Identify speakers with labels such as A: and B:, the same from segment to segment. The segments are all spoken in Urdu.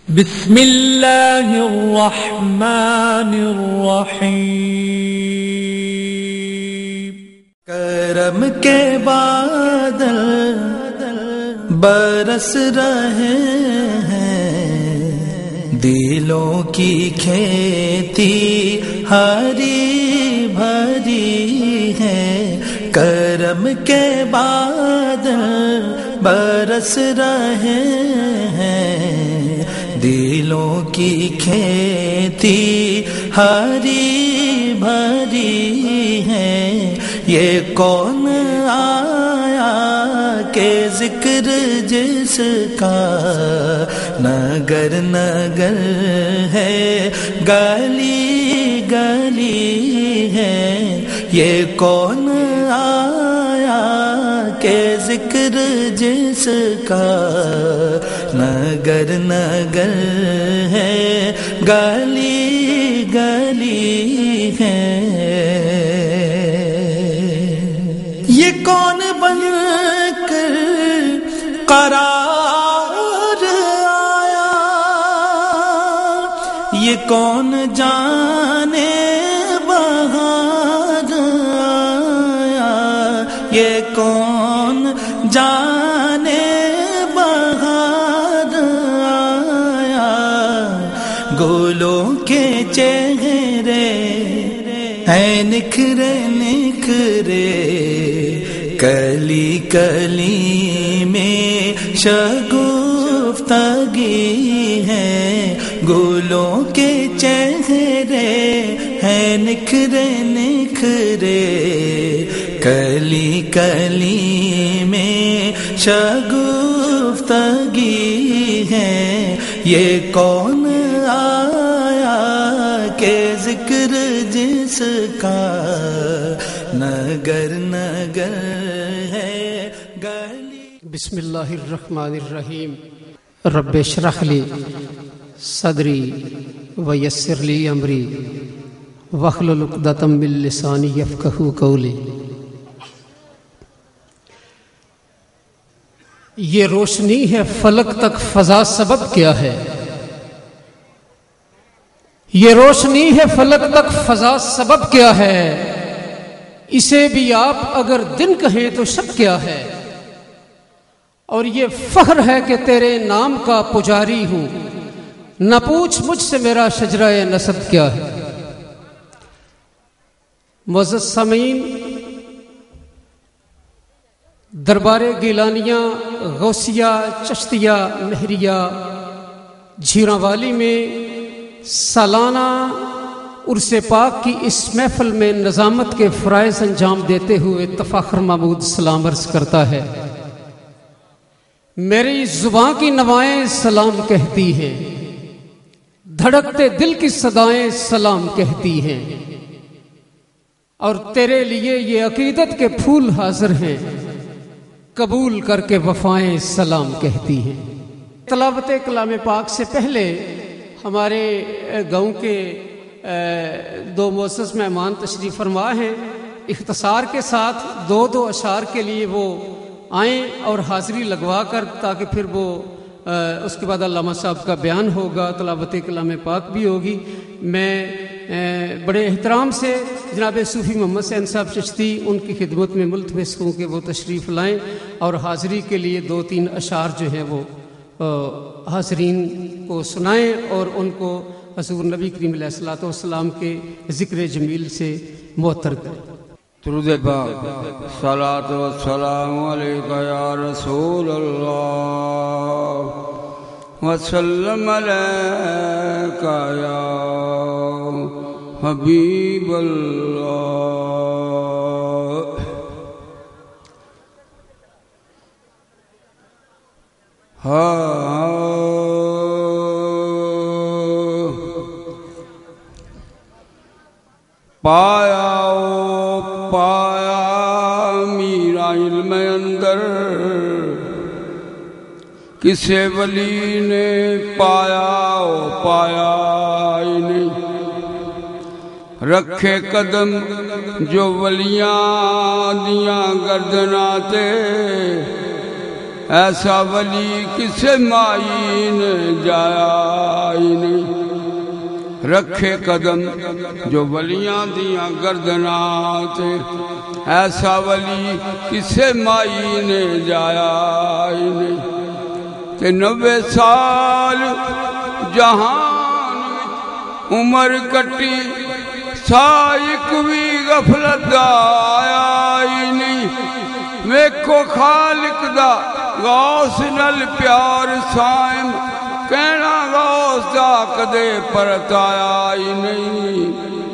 A: بسم اللہ الرحمن الرحیم۔
B: کرم کے بادل برس رہے ہیں، دلوں کی کھیتی ہری بھری ہے۔ کرم کے بادل برس رہے ہیں، دلوں کی کھیتی ہری بھری ہے۔ یہ کون آیا کہ ذکر جس کا نگر نگر ہے، گلی گلی ہے۔ یہ کون آیا کہ ذکر جس کا نگر نگر ہے، گلی گلی ہے۔ یہ کون بن کر قرار آیا، یہ کون جانے بہار آیا، یہ کون جانے بہار آیا۔ گلوں کے چہرے ہیں نکھرے نکھرے، کلی کلی میں شگفتگی ہے۔ گلوں کے چہرے ہیں نکھرے نکھرے، کلی کلی میں شگفتگی ہے۔ یہ کون آیا کہ ذکر جس کا نگر نگر ہے، گلی۔
C: بسم اللہ الرحمن الرحیم۔ رب اشرح لی صدری ویسر لی امری واحلل عقدۃ من لسانی یفقہوا قولی۔ یہ روشنی ہے فلک تک فضا سبب کیا ہے، یہ روشنی ہے فلک تک فضا سبب کیا ہے۔ اسے بھی آپ اگر دن کہیں تو شب کیا ہے، اور یہ فخر ہے کہ تیرے نام کا پجاری ہوں۔ نہ پوچھ مجھ سے میرا شجرہ نسب کیا ہے۔ معزز سامعین، دربار گیلانیہ غوثیہ چشتیہ مہریہ جھیراں والی میں سالانہ عرس پاک کی اس محفل میں نظامت کے فرائض انجام دیتے ہوئے تفاخر محمود سلام عرض کرتا ہے۔ میری زباں کی نوائیں سلام کہتی ہیں، دھڑکتے دل کی صدائیں سلام کہتی ہیں، اور تیرے لیے یہ عقیدت کے پھول حاضر ہیں، قبول کر کے وفائیں سلام کہتی ہیں۔ تلاوت کلام پاک سے پہلے ہمارے گاؤں کے دو معزز مہمان تشریف فرما ہیں، اختصار کے ساتھ دو اشعار کے لیے وہ آئیں اور حاضری لگوا کر، تاکہ پھر وہ اس کے بعد علامہ صاحب کا بیان ہوگا، تلاوت کلام پاک بھی ہوگی۔ میں بڑے احترام سے جناب صوفی محمد حسین صاحب چشتی ان کی خدمت میں ملتمس ہوں کہ وہ تشریف لائیں اور حاضری کے لیے 2-3 اشعار جو ہیں وہ حاضرین کو سنائیں اور ان کو حضور نبی کریم علیہ الصلوۃ والسلام کے ذکر جمیل سے معطر کریں۔
D: درود پاک، صلاۃ و سلام علیک یا رسول اللہ، وسلم علیک یا حبیب اللہ۔ پایا میرا علم اندر، کسے ولی نے پایا ہی نہیں۔ رکھے قدم جو ولیاں دیاں گردناں تے، ایسا ولی کسے مائی نے جایا ہی نہیں رکھے قدم جو ولیاں دیاں گردناں تے ایسا ولی کسے مائی نے جایا ہی نہیں تے 90 سال جہان عمر کٹی سائق بھی غفلت دا آیا ہی نہیں ویکھو خالق دا غوث نل پیار سائم کہنا غوث دا کدے پرت آیا ہی نہیں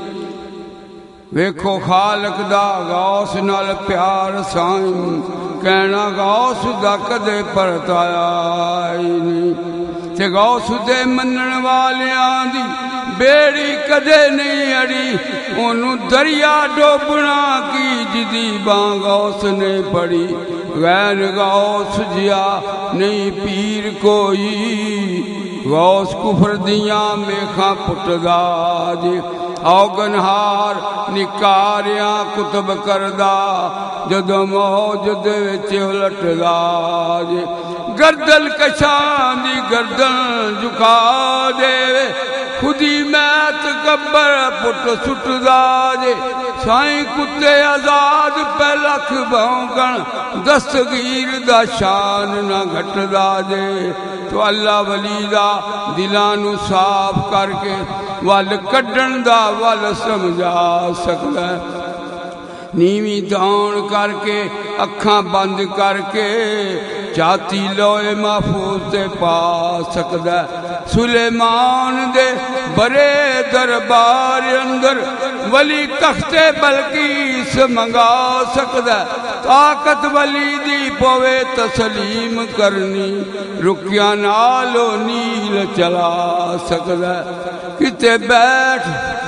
D: ویکھو خالق دا غوث نل پیار سائم کہنا غوث دا کدے پرت آیا ہی نہیں تے غوث دے منن والیاں دی بیڑی کدے نہیں اڑی انہوں دریا ڈوبنا کی جدی باں غوث نے پڑی غیر غوث جیا نہیں پیر کوئی غوث کفر دیاں میخاں پٹدا جی اوگنہار نکاریاں کتب کردہ جدو موجد وچ الٹدا جی گردن کشان دی گردن جھکا دے خودی میت گبر پٹ سٹ دا جے سائیں کتے آزاد پہ لکھ بھونکن دستگیر دا شان نہ گھٹ دا جے تو اللہ ولی دا دلانو صاف کر کے وال کڈن دا وال سمجھا سکتا ہے نیوی دان کر کے اکھاں بند کر کے چاہتی لوئے محفوظ تے پا سکتا سلیمان دے برے دربار اندر ولی تخت بلقیس منگا سکتا طاقت ولی دی پوے تسلیم کرنی رکیاں نالو نیل چلا سکتا کتے بیٹھ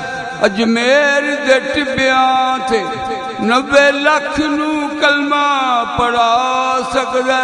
D: اجمیر دے ٹبیاں تھے 90 لاکھ نو کلمہ پڑھا سکتا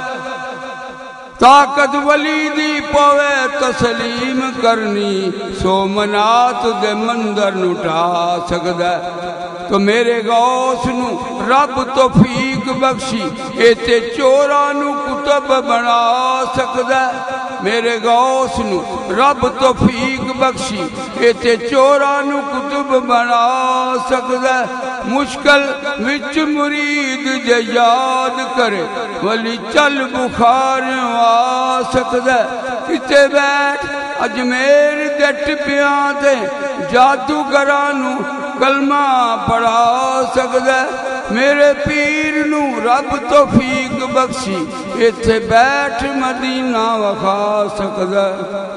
D: طاقت ولی دی پوے تسلیم کرنی سومنات دے مندر نٹا سکتا تو میرے غوث نو رب توفیق بخشی ایتے چورانو کتب بنا سکتا میرے غوث نو رب توفیق بخشی ایتے چورانو کتب بنا سکتا مشکل وچ مرید جے یاد کرے ولی چل بخار آ سکتا کتے بیٹھ اجمیر دے ٹپیاں دے جادوگرانو کلمہ پڑھا سکتا میرے پیر نو رب توفیق بخشی ایتھے بیٹھ مدینہ وکھا سکتا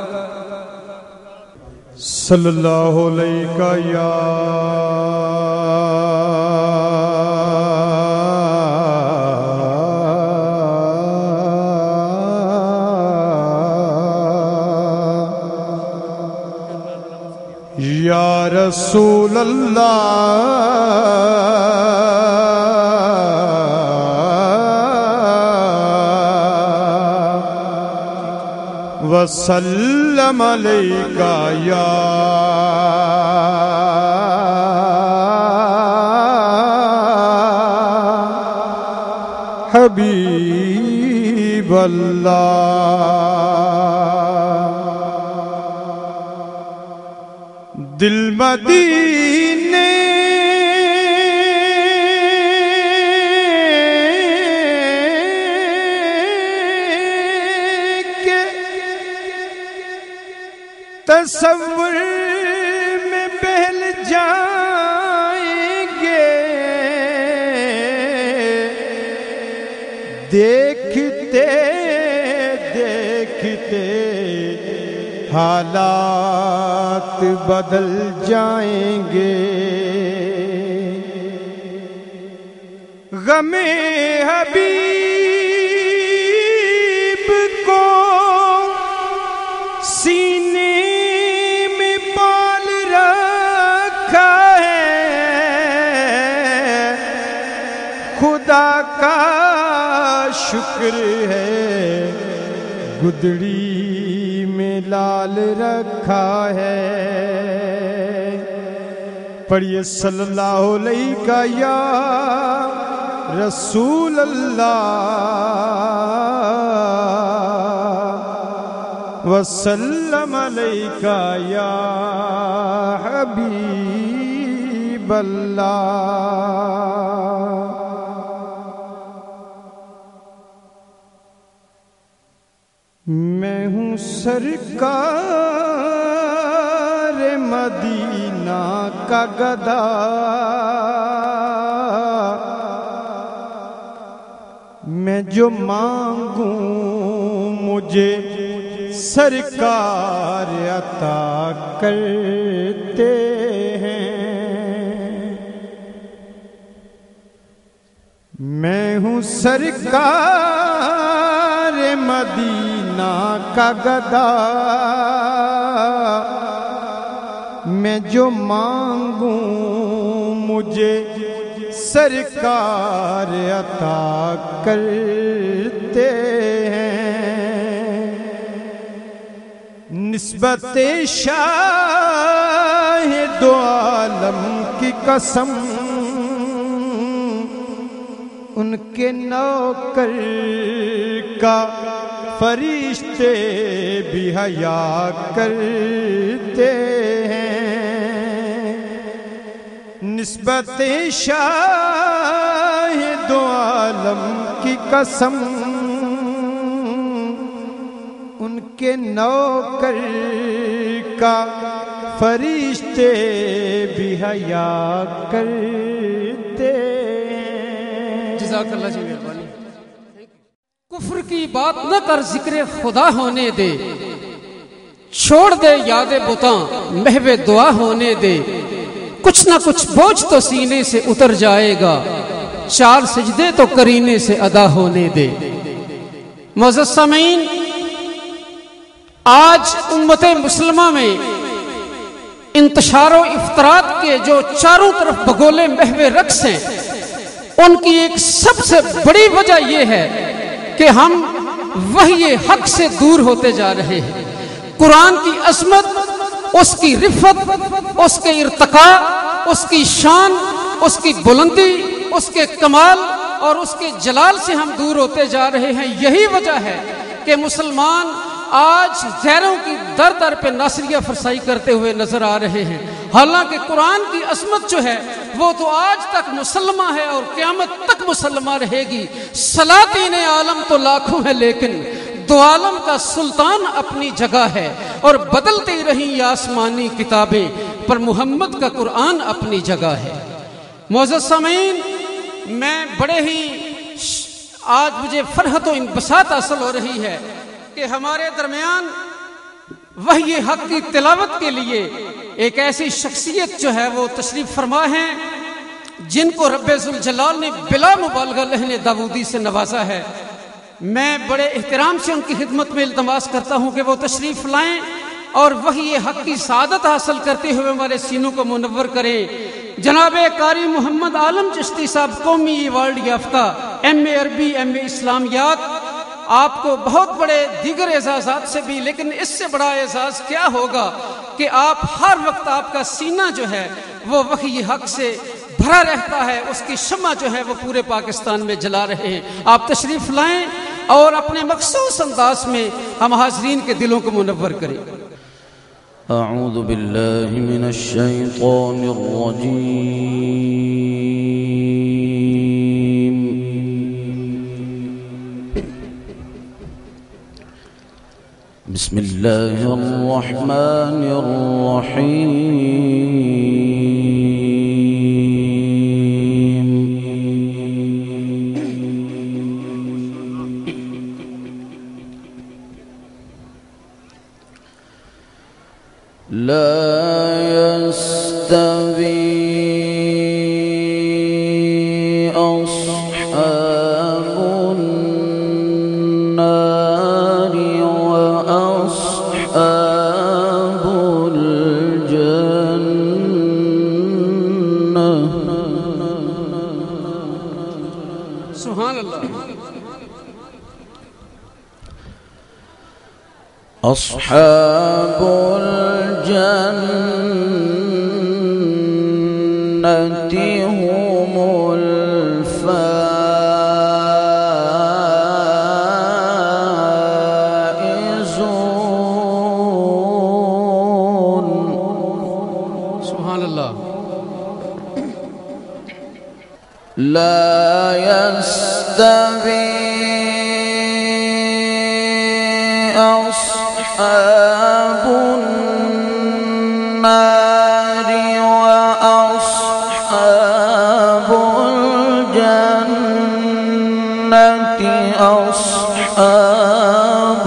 E: صلی اللہ علیہ یا یا رسول اللہ وسلم علیکہ یا حبیب اللہ دل مدینے کے تصور میں بہل جائیں گے دیکھتے دیکھتے حالات بدل جائیں گے غم حبیب کو سینے میں پال رکھا ہے خدا کا شکر ہے گدڑی میں لال رکھا ہے پڑھیے صلی اللہ علیہ یا رسول اللہ وسلم علیک یا حبیب اللہ۔ میں ہوں سرکار مدینہ کا گدا، میں جو مانگوں مجھے سرکار عطا کرتے ہیں۔ میں ہوں سرکار مدینہ کا گدا، میں جو مانگوں مجھے سرکار عطا کرتے ہیں۔ نسبت شاہ دو عالم کی قسم، ان کے نوکر کا فرشتے بھی حیا کرتے ہیں۔ نسبت شاہ دو عالم کی قسم، ان کے نوکر کا فرشتے بھی حیا کرتے ہیں۔
C: جزاک اللہ جی مہربانی۔ کفر کی بات نہ کر ذکر خدا ہونے دے، چھوڑ دے یاد بتاں محو دعا ہونے دے، کچھ نہ کچھ بوجھ تو سینے سے اتر جائے گا، چار سجدے تو کرینے سے ادا ہونے دے۔ معزز سامعین، آج امت مسلمہ میں انتشار و افطرات کے جو چاروں طرف بگولے محو رقص ہیں، ان کی ایک سب سے بڑی وجہ یہ ہے کہ ہم وحی حق سے دور ہوتے جا رہے ہیں۔ قرآن کی عظمت، اس کی رفت، اس کے ارتقاء، اس کی شان، اس کی بلندی، اس کے کمال اور اس کے جلال سے ہم دور ہوتے جا رہے ہیں۔ یہی وجہ ہے کہ مسلمان آج غیروں کی در در پہ ناصریہ فرسائی کرتے ہوئے نظر آ رہے ہیں، حالانکہ قرآن کی عظمت جو ہے وہ تو آج تک مسلمہ ہے اور قیامت تک مسلمہ رہے گی۔ سلاطین عالم تو لاکھوں ہیں لیکن دو عالم کا سلطان اپنی جگہ ہے، اور بدلتی رہیں یہ آسمانی کتابیں پر محمد کا قرآن اپنی جگہ ہے۔ معزز سامعین، میں بڑے ہی آج مجھے فرحت و انبساط حاصل ہو رہی ہے کہ ہمارے درمیان وحی حق کی تلاوت کے لیے ایک ایسی شخصیت جو ہے وہ تشریف فرما ہیں جن کو رب ذوالجلال نے بلا مبالغہ لہن داودی سے نوازا ہے۔ میں بڑے احترام سے ان کی خدمت میں التماس کرتا ہوں کہ وہ تشریف لائیں اور وحی حق کی سعادت حاصل کرتے ہوئے ہمارے سینوں کو منور کریں۔ جناب قاری محمد عالم چشتی صاحب، قومی ایوارڈ یافتہ، ایم اے عربی، ایم اے اسلامیات، آپ کو بہت بڑے دیگر اعزازات سے بھی، لیکن اس سے بڑا اعزاز کیا ہوگا کہ آپ ہر وقت آپ کا سینہ جو ہے وہ وحی حق سے بھرا رہتا ہے، اس کی شمع جو ہے وہ پورے پاکستان میں جلا رہے ہیں۔ آپ تشریف لائیں اور اپنے مخصوص انداز میں ہم حاضرین کے دلوں کو منور کریں۔
B: اعوذ باللہ من الشیطان الرجیم، بسم اللہ الرحمن الرحیم، لا يستوي أصحاب النار وأصحاب الجنة۔
C: سبحان اللہ۔
B: أصحاب الجنة هم الفائزون۔ لا يستوي أصحاب النار وأصحاب الجنة أصحاب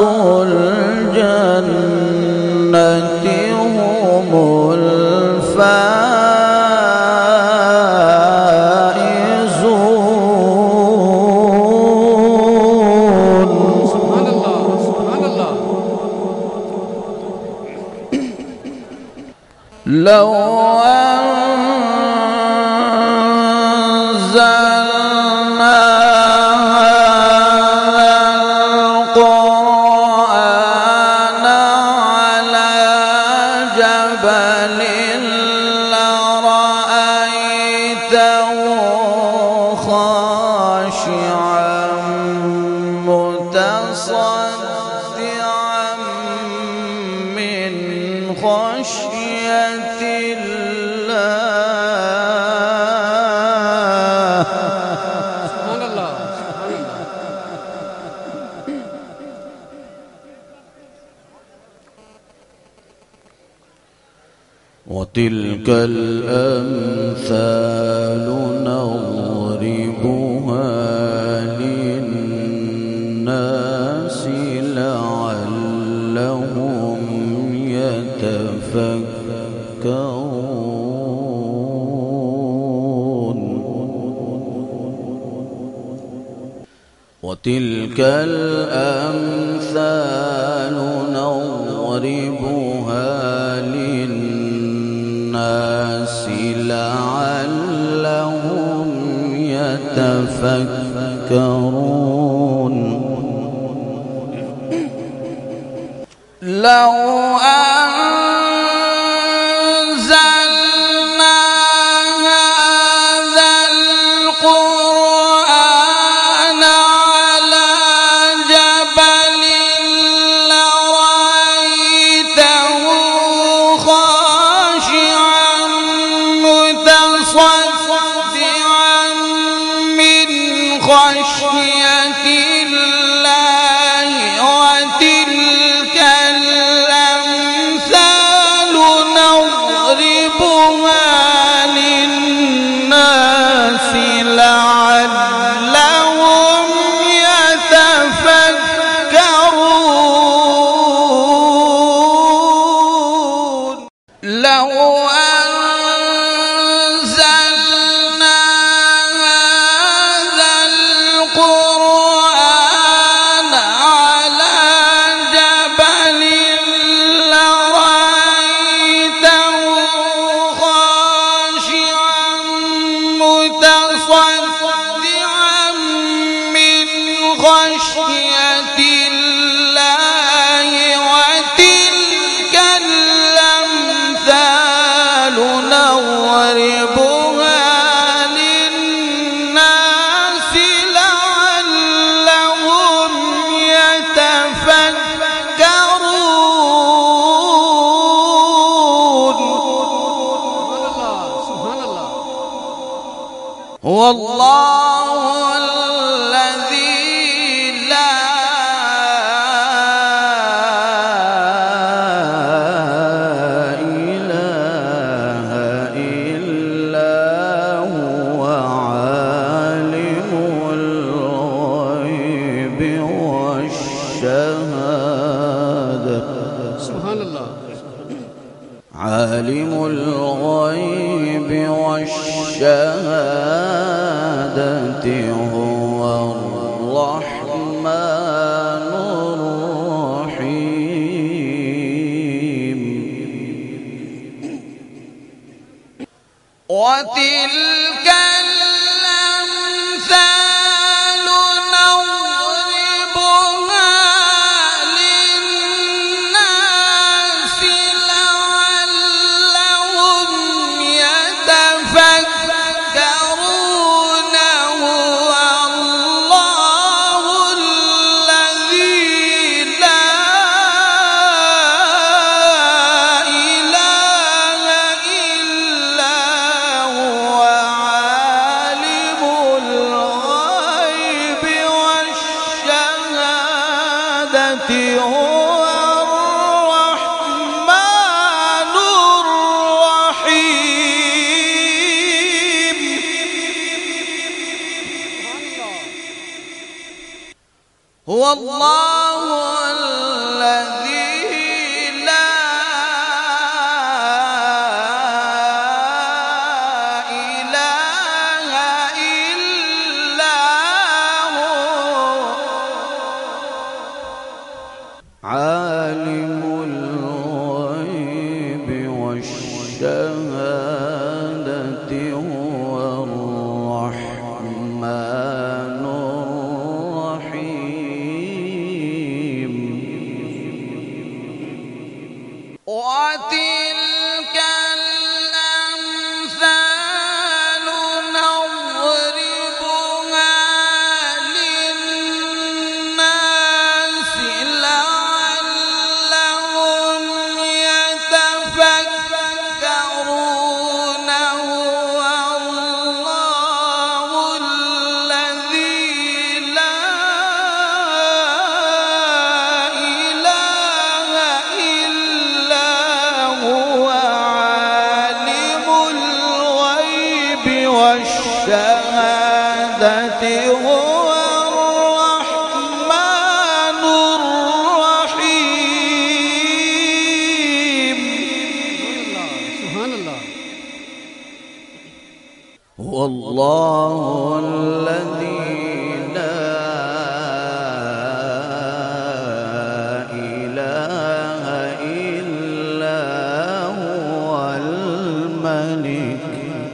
B: الجنة هم الفائزون.
C: سبحان الله سبحان الله.
B: لو أنزلنا هذا القرآن على جبل لرأيته خاشعا متصدعا من خشية الله.
C: سبحان الله سبحان الله.
B: وتلك الأمثال نضربها للناس لعلهم يتفكرون. وتلك الأمثال نضربها للناس لعلهم يتفكرون. لو أنزلنا هذا القرآن على جبل لرأيته خاشعا متصدعا من خشية الله. وتلك الأمثال نضربها للناس لعلهم يتفكرون. لو أنزلنا هذا القرآن على جبل لرأيته خاشعا متصدعا من خشية الله. وتلك الأمثال نضربها للناس لعلهم يتفكرون.
C: سبحان الله.
B: هو الله الذي لا إله إلا هو عالم الغيب والشهادة.
C: سبحان الله.
B: عالم الغيب والشهادة هو الرحمن الرحيم. وتلك الأمثال نضربها للناس لعلهم يتفكرون. هو الله الذي لا إله إلا هو هو الرحمن الرحيم هو الله الذي لا إله إلا هو عالم الغيب والشهادة هو الرحمن الرحيم وتلك الأمثال نضربها للناس لعلهم يتفكرون هو الله الذي لا إله إلا هو عالم الغيب والشهادة هو الرحمن الرحيم
C: سبحان الله.
B: هو الله الذي لا إله إلا هو الملك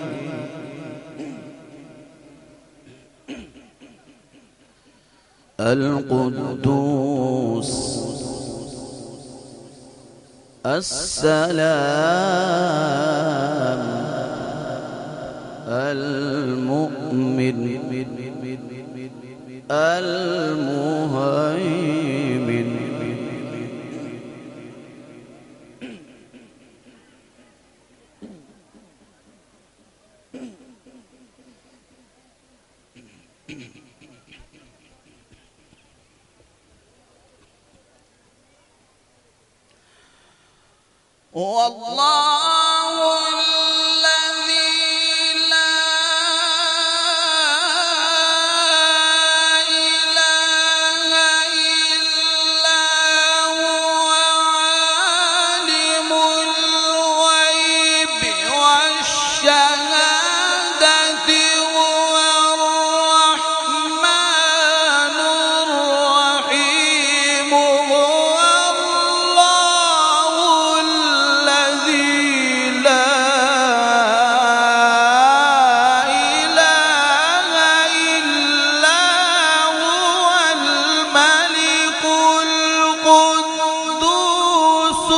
B: القدوس السلام المؤمن المهيمن هو الله الذي لا إله إلا هو عالم الغيب والشهادة هو الرحمن الرحيم هو الله الذي لا إله إلا هو الملك القدوس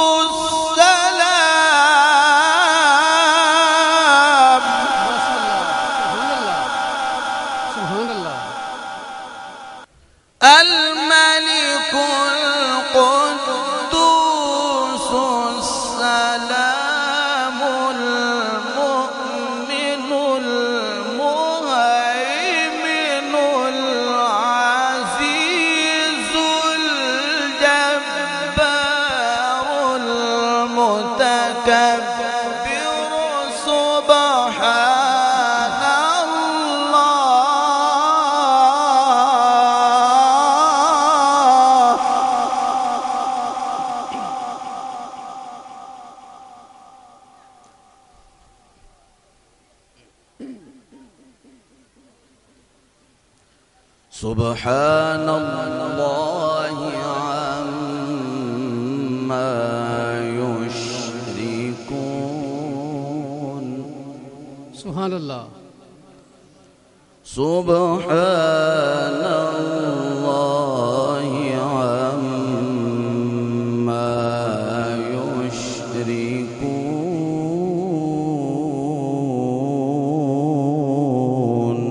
B: السلام
C: سبحان الله.
B: الملك القدوس السلام المؤمن المهيمن العزيز الجبار المتكبر سبحان الله سبحان الله عما يشركون
C: سبحان الله.
B: سبحان الله عما يشركون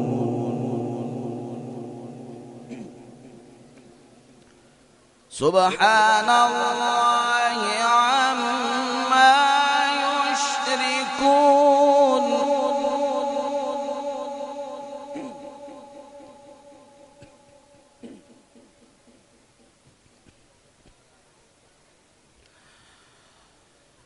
B: سبحان الله عما يشركون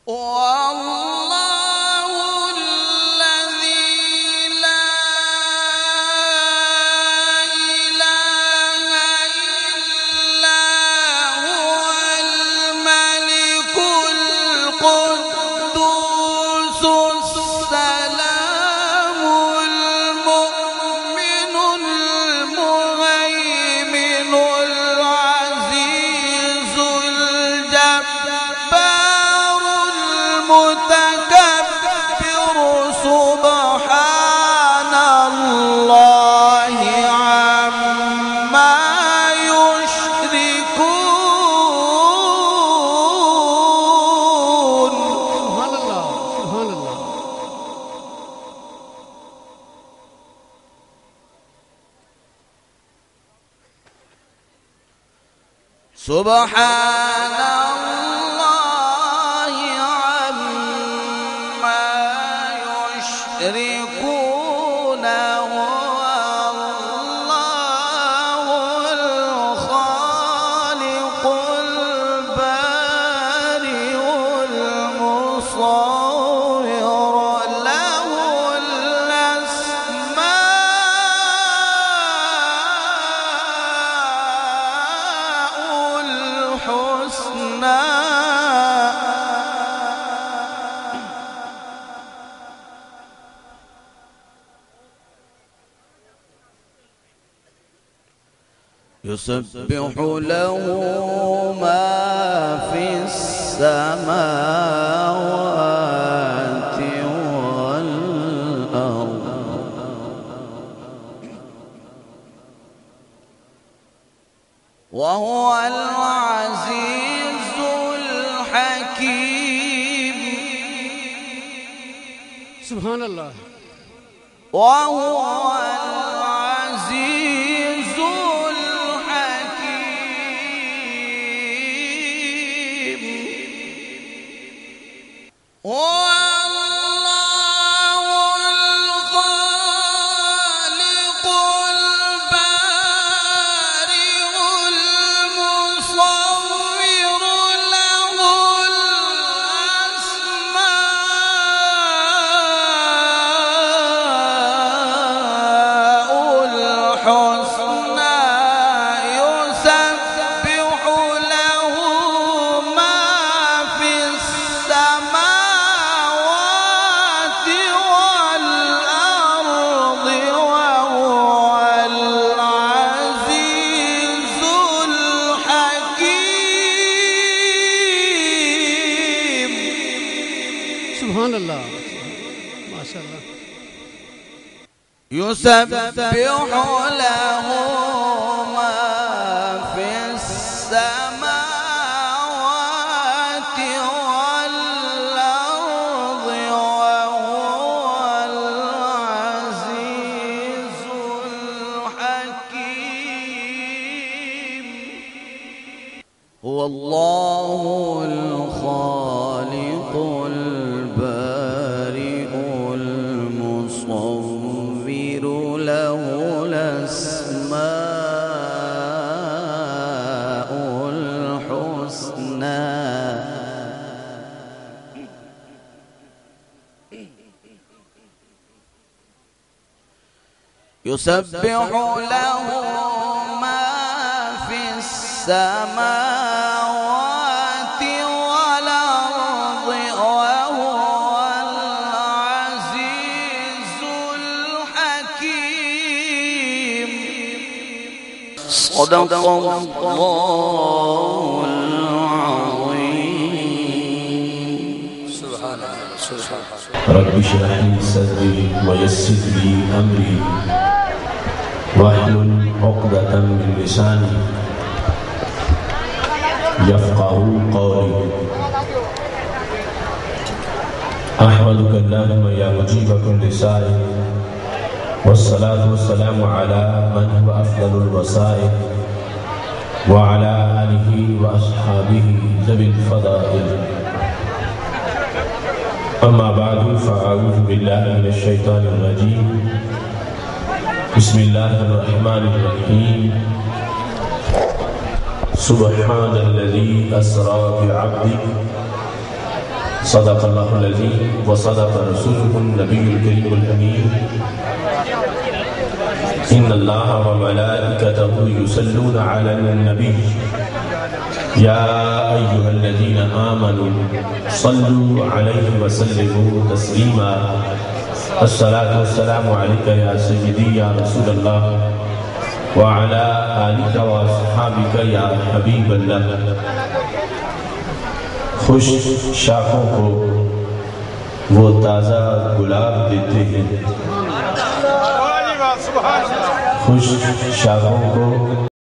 B: سبحان الله عما يشركون هو الله الخالق البارئ المصور له الحسنى يسبح له ما في السماوات والأرض وهو العزيز الحكيم
C: سبحان الله
B: وهو العزيز الحكيم
C: سبحان الله ما شاء الله
B: يسبح له ما في السماوات والأرض وهو العزيز الحكيم هو الله الخالق البارئ المصور له الأسماء الحسنى يسبح له ما في السماوات والأرض وهو العزيز الحكيم صدق الله العظيم
F: سبحان الله سبحان الله
G: رب اشرح لي صدري ويسر لي امري واحلل عقدة من لساني يفقهوا قولي احمدك اللهم يا مجيب كل سائل والصلاة والسلام على من هو افضل الوسائل وعلى آله وأصحابه ذوي الفضائل أما بعد فأعوذ بالله من الشيطان الرجيم بسم الله الرحمن الرحيم سبحان الذي أسرى بعبده صدق اللہ العظیم وصدق رسولہ النبی الکریم الامین ان اللہ وملائکتہ یصلون علی النبی یا ایہا الذین آمنوا صلوا علیہ وسلموا تسلیما الصلاة والسلام علیکہ یا سیدی یا رسول اللہ وعلا آلکہ واصحابکہ یا حبیب اللہ۔ خوش شاخوں کو وہ تازہ گلاب دیتے ہیں، خوش شاخوں کو